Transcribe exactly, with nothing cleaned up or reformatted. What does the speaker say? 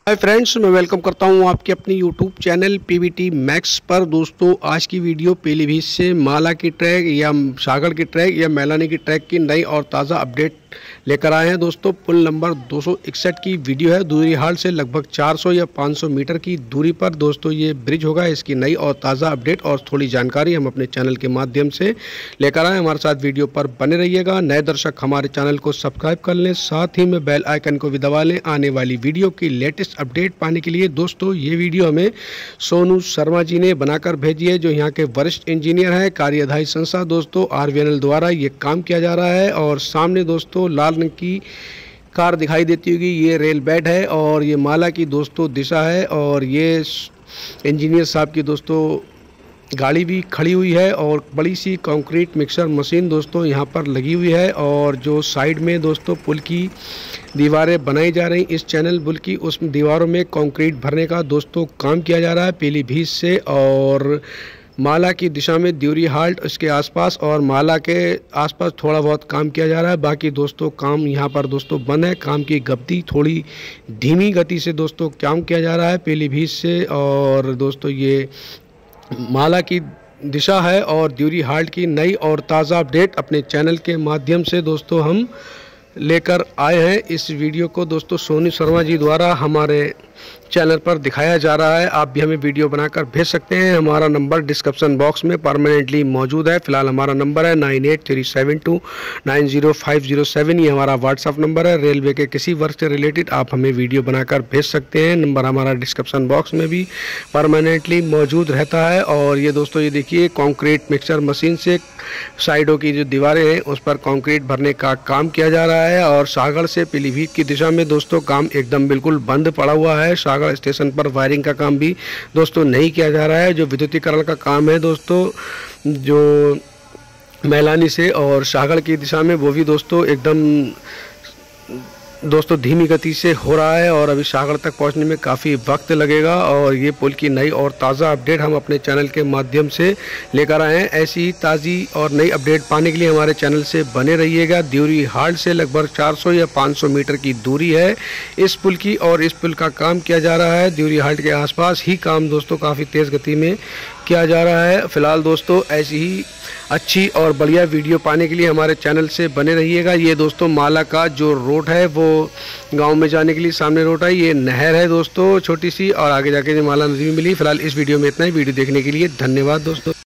Hi friends, मैं welcome करता हूं आपके अपने यूट्यूब चैनल पीवीटी मैक्स पर। दोस्तों, आज की वीडियो पीलीभीत से माला की ट्रैक या सागर की ट्रैक या मैलानी की ट्रैक की नई और ताज़ा अपडेट लेकर आए हैं। दोस्तों, पुल नंबर दो सौ इकसठ की वीडियो है। दूरी हाल से लगभग चार सौ या पाँच सौ मीटर की दूरी पर दोस्तों ये ब्रिज होगा। इसकी नई और ताज़ा अपडेट और थोड़ी जानकारी हम अपने चैनल के माध्यम से लेकर आए। हमारे साथ वीडियो पर बने रहिएगा। नए दर्शक हमारे चैनल को सब्सक्राइब कर लें, साथ ही में बेल आइकन को भी दबा लें आने वाली वीडियो की लेटेस्ट अपडेट पाने के लिए। दोस्तों, ये वीडियो हमें सोनू शर्मा जी ने बनाकर भेजी है, जो यहाँ के वरिष्ठ इंजीनियर हैं। कार्यदायी संस्था दोस्तों आरवीएनएल द्वारा ये काम किया जा रहा है। और सामने दोस्तों लाल रंग की कार दिखाई देती होगी, ये रेल बेड है और ये माला की दोस्तों दिशा है। और ये इंजीनियर साहब की दोस्तों गाड़ी भी खड़ी हुई है और बड़ी सी कंक्रीट मिक्सर मशीन दोस्तों यहाँ पर लगी हुई है। और जो साइड में दोस्तों पुल की दीवारें बनाई जा रही इस चैनल पुल की, उस दीवारों में कंक्रीट भरने का दोस्तों काम किया जा रहा है पीलीभीत से। और माला की दिशा में द्यूरी हाल्ट उसके आसपास और माला के आसपास थोड़ा बहुत काम किया जा रहा है। बाकी दोस्तों काम यहाँ पर दोस्तों बंद है। काम की गति थोड़ी धीमी गति से दोस्तों काम किया जा रहा है पीलीभीत से। और दोस्तों ये माला की दिशा है और द्यूरी हाल्ट की नई और ताज़ा अपडेट अपने चैनल के माध्यम से दोस्तों हम लेकर आए हैं। इस वीडियो को दोस्तों सोनू शर्मा जी द्वारा हमारे चैनल पर दिखाया जा रहा है। आप भी हमें वीडियो बनाकर भेज सकते हैं। हमारा नंबर डिस्क्रिप्शन बॉक्स में परमानेंटली मौजूद है। फिलहाल हमारा नंबर है nine eight three seven two nine zero five zero seven. ये हमारा व्हाट्सअप नंबर है। रेलवे के किसी वर्क से रिलेटेड आप हमें वीडियो बनाकर भेज सकते हैं। नंबर हमारा डिस्क्रिप्शन बॉक्स में भी परमानेंटली मौजूद रहता है। और ये दोस्तों ये देखिए कंक्रीट मिक्सर मशीन से साइडों की जो दीवारें हैं उस पर कंक्रीट भरने का काम किया जा रहा है। और सागर से पीलीभीत की दिशा में दोस्तों काम एकदम बिल्कुल बंद पड़ा हुआ है। सागर स्टेशन पर वायरिंग का काम भी दोस्तों नहीं किया जा रहा है। जो विद्युतीकरण का काम है दोस्तों जो मैलानी से और सागर की दिशा में, वो भी दोस्तों एकदम दोस्तों धीमी गति से हो रहा है। और अभी सागर तक पहुंचने में काफ़ी वक्त लगेगा। और ये पुल की नई और ताज़ा अपडेट हम अपने चैनल के माध्यम से लेकर आए हैं। ऐसी ही ताज़ी और नई अपडेट पाने के लिए हमारे चैनल से बने रहिएगा। द्यूरी हाल्ट से लगभग चार सौ या पाँच सौ मीटर की दूरी है इस पुल की और इस पुल का काम किया जा रहा है। द्यूरी हाल्ट के आसपास ही काम दोस्तों काफ़ी तेज़ गति में किया जा रहा है। फिलहाल दोस्तों ऐसी ही अच्छी और बढ़िया वीडियो पाने के लिए हमारे चैनल से बने रहिएगा। ये दोस्तों माला का जो रोड है वो गांव में जाने के लिए सामने रोड है। ये नहर है दोस्तों छोटी सी और आगे जाके जो माला नदी में मिली। फिलहाल इस वीडियो में इतना ही। वीडियो देखने के लिए धन्यवाद दोस्तों।